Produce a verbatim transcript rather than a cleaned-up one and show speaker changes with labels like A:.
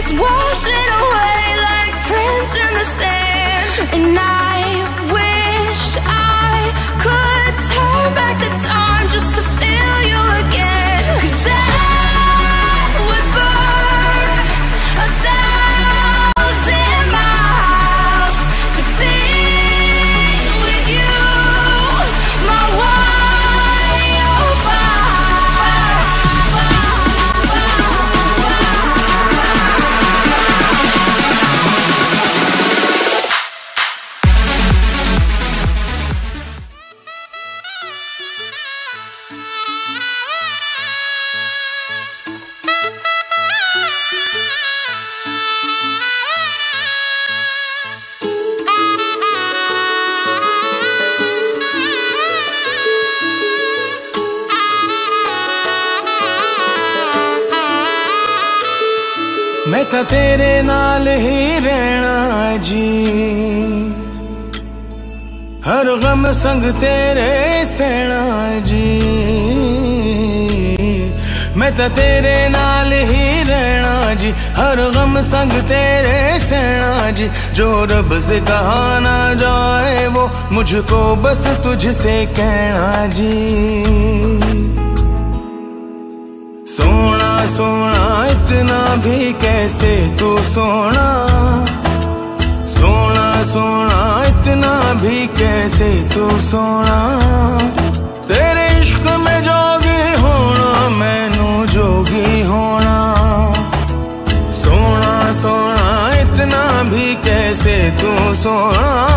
A: just washing away like prints in the sand. And I wish I could turn back the time just to feel you again. 'Cause I would burn a thousand miles to be with you, my
B: मैं तो तेरे नाल ही रहना जी, हर गम संग तेरे सहना जी। मैं तो तेरे नाल ही रहना जी, हर गम संग तेरे सहना जी। जो रब से कहा ना जाए वो मुझको बस तुझसे कहना जी। सोना सोना इतना भी कैसे तू सोना, सोना सोना इतना भी कैसे तू सोना। तेरे इश्क में जोगी होना मैनू जोगी होना। सोना सोना इतना भी कैसे तू सोना।